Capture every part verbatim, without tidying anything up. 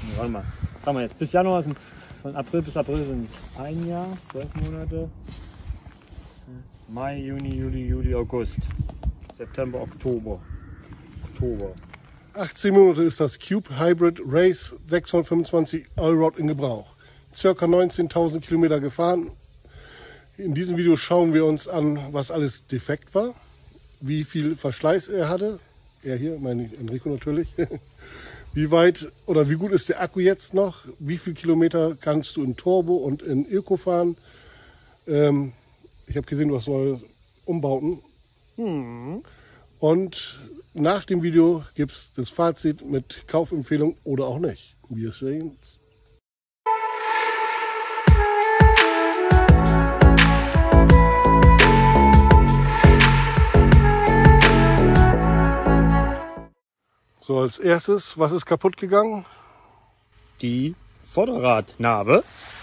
Warte mal. Was haben wir jetzt? Bis Januar sind von April bis April sind ein Jahr, zwölf Monate. Mai, Juni, Juli, Juli, August. September, Oktober. Oktober. achtzehn Monate ist das Cube Hybrid Race sechshundertfünfundzwanzig Allroad in Gebrauch. Circa neunzehntausend Kilometer gefahren. In diesem Video schauen wir uns an, was alles defekt war, wie viel Verschleiß er hatte. Er hier, meine Enrico natürlich. Wie weit oder wie gut ist der Akku jetzt noch? Wie viele Kilometer kannst du in Turbo und in Öko fahren? Ähm, ich habe gesehen, du hast neue Umbauten. Hm. Und nach dem Video gibt es das Fazit mit Kaufempfehlung oder auch nicht. Wir sehen es. So, als erstes, was ist kaputt gegangen? Die Vorderradnabe.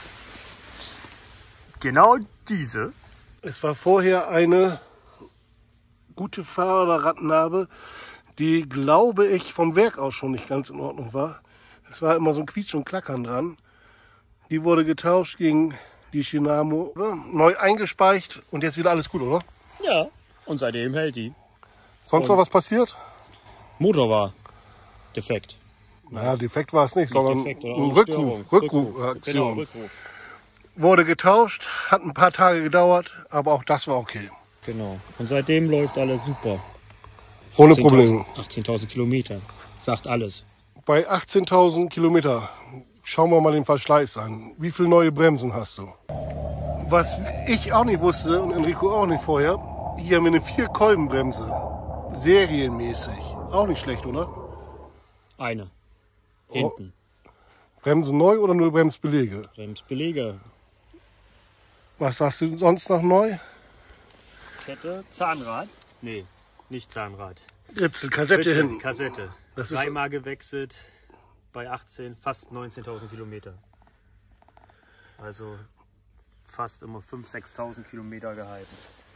Genau diese. Es war vorher eine gute Vorderradnabe, die, glaube ich, vom Werk aus schon nicht ganz in Ordnung war. Es war immer so ein Quietschen und Klackern dran. Die wurde getauscht gegen die Shinamo, neu eingespeicht und jetzt wieder alles gut, oder? Ja. Und seitdem hält die. Sonst noch was passiert? Motor war defekt. Naja, defekt war es nicht, sondern defekt, ein eine Rückruf, Störung. Rückrufaktion. Genau, Rückruf. Wurde getauscht, hat ein paar Tage gedauert, aber auch das war okay. Genau. Und seitdem läuft alles super. Ohne Probleme. achtzehntausend Kilometer. Sagt alles. Bei achtzehntausend Kilometer schauen wir mal den Verschleiß an. Wie viele neue Bremsen hast du? Was ich auch nicht wusste und Enrico auch nicht vorher, hier haben wir eine Vier-Kolben-Bremse. Serienmäßig. Auch nicht schlecht, oder? Eine. Hinten. Bremsen neu oder nur Bremsbelege? Bremsbeläge. Was sagst du sonst noch neu? Kette, Zahnrad. Nee, nicht Zahnrad. Ritzel, Kassette Ritzel, hin. Kassette. Das ist- Dreimal gewechselt bei achtzehn, fast neunzehntausend Kilometer. Also fast immer fünftausend, sechstausend Kilometer gehalten.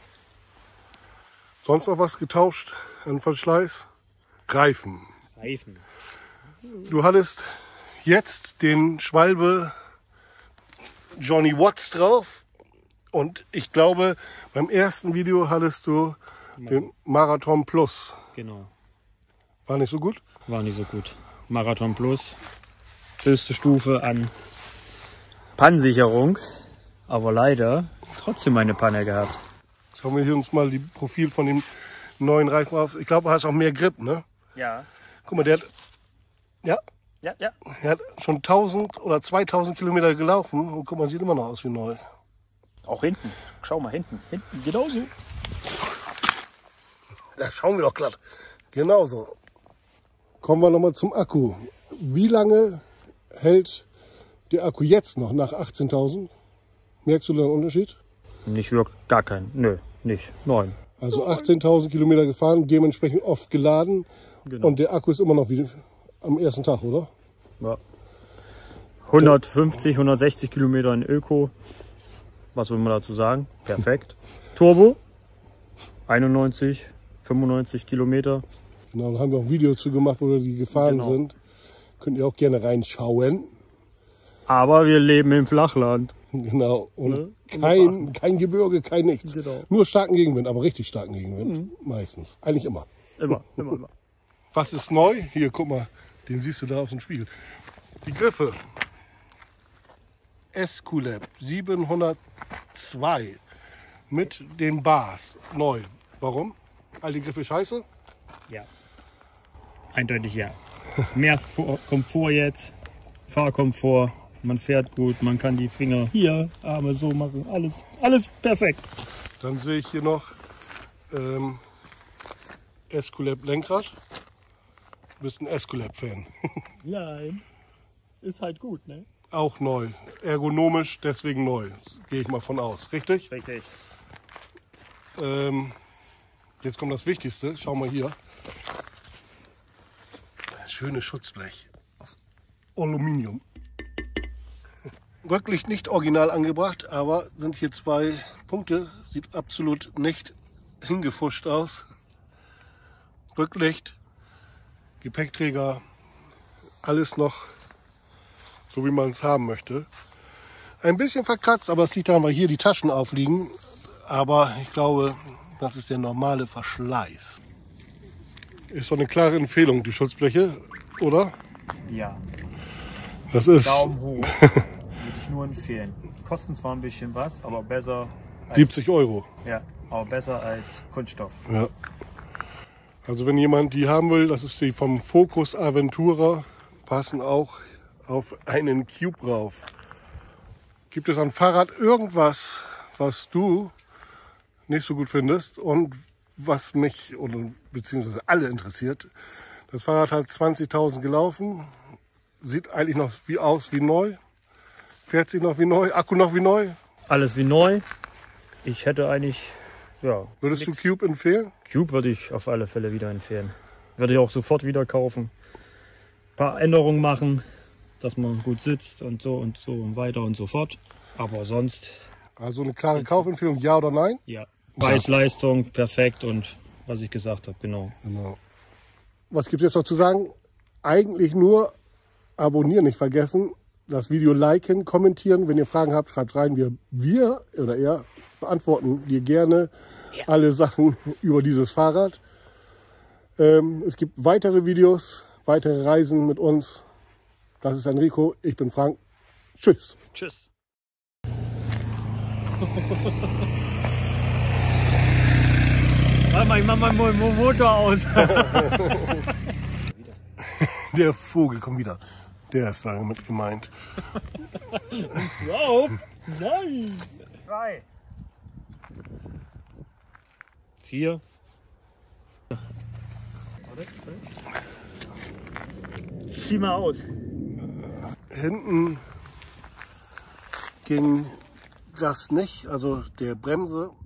Sonst noch was getauscht an Verschleiß? Reifen. Reifen. Du hattest jetzt den Schwalbe Johnny Watts drauf und ich glaube, beim ersten Video hattest du den Marathon Plus. Genau. War nicht so gut? War nicht so gut. Marathon Plus. Höchste Stufe an Pannensicherung. Aber leider trotzdem eine Panne gehabt. Schauen wir hier uns mal die Profil von dem neuen Reifen auf. Ich glaube, er hat auch mehr Grip, ne? Ja. Guck mal, der hat, ja, Ja, ja. er hat schon tausend oder zweitausend Kilometer gelaufen und guck mal, sieht immer noch aus wie neu. Auch hinten. Schau mal, hinten. Hinten genauso. Da schauen wir doch glatt. Genauso. Kommen wir nochmal zum Akku. Wie lange hält der Akku jetzt noch nach achtzehntausend? Merkst du da einen Unterschied? Nicht wirklich, gar keinen. Nö, nicht. Neun. Also achtzehntausend Kilometer gefahren, dementsprechend oft geladen. Genau. Und der Akku ist immer noch wie am ersten Tag, oder? Ja. hundertfünfzig, hundertsechzig Kilometer in Öko. Was will man dazu sagen? Perfekt. Turbo. einundneunzig, fünfundneunzig Kilometer. Genau, da haben wir auch ein Video zu gemacht, wo wir die gefahren Genau. sind. Könnt ihr auch gerne reinschauen. Aber wir leben im Flachland. Genau. Und Ne? kein, kein Gebirge, kein nichts. Genau. Nur starken Gegenwind, aber richtig starken Gegenwind. Meistens. Eigentlich immer. Immer, immer, immer. Was ist neu? Hier, guck mal. Den siehst du da auf dem Spiegel. Die Griffe. Esculap siebenhundertzwei mit den Bars. Neu. Warum? All die Griffe scheiße? Ja. Eindeutig ja. Mehr Vor- Komfort jetzt. Fahrkomfort. Man fährt gut. Man kann die Finger hier, Arme so machen. Alles, alles perfekt. Dann sehe ich hier noch ähm, Esculap Lenkrad. Du bist ein Esculap-Fan. Nein. Ist halt gut, ne? Auch neu. Ergonomisch, deswegen neu. Gehe ich mal von aus. Richtig? Richtig. Ähm, jetzt kommt das Wichtigste. Schau mal hier. Das schöne Schutzblech aus Aluminium. Rücklicht nicht original angebracht, aber sind hier zwei Punkte. Sieht absolut nicht hingefuscht aus. Rücklicht, Gepäckträger, alles noch so wie man es haben möchte. Ein bisschen verkratzt, aber es liegt daran, weil hier die Taschen aufliegen. Aber ich glaube, das ist der normale Verschleiß. Ist doch eine klare Empfehlung, die Schutzbleche, oder? Ja. Das ist Daumen hoch. Würde ich nur empfehlen. Kosten zwar ein bisschen was, aber besser als, siebzig Euro. Ja, aber besser als Kunststoff. Ja. Also wenn jemand die haben will, das ist die vom Focus Aventura, passen auch auf einen Cube drauf. Gibt es am Fahrrad irgendwas, was du nicht so gut findest und was mich oder beziehungsweise alle interessiert? Das Fahrrad hat zwanzigtausend gelaufen, sieht eigentlich noch wie aus wie neu, fährt sich noch wie neu, Akku noch wie neu. Alles wie neu. Ich hätte eigentlich, ja. Würdest nix. du Cube empfehlen? Cube würde ich auf alle Fälle wieder empfehlen. Würde ich auch sofort wieder kaufen. Ein paar Änderungen machen, dass man gut sitzt und so und so und weiter und so fort. Aber sonst, Also eine klare Kaufempfehlung, ja oder nein? ja. Preis-Leistung, perfekt und was ich gesagt habe, genau. Genau. Was gibt es jetzt noch zu sagen? Eigentlich nur abonnieren nicht vergessen, das Video liken, kommentieren. Wenn ihr Fragen habt, schreibt rein. Wir, wir oder er beantworten dir gerne ja. alle Sachen über dieses Fahrrad. Ähm, es gibt weitere Videos, weitere Reisen mit uns. Das ist Enrico, ich bin Frank. Tschüss. Tschüss. Warte mal, ich mach mal meinen Motor aus. Der Vogel kommt wieder. Der ist damit gemeint. Nimmst du auf? Nein. Drei. Vier. Zieh mal aus. Hinten ging das nicht, also der Bremse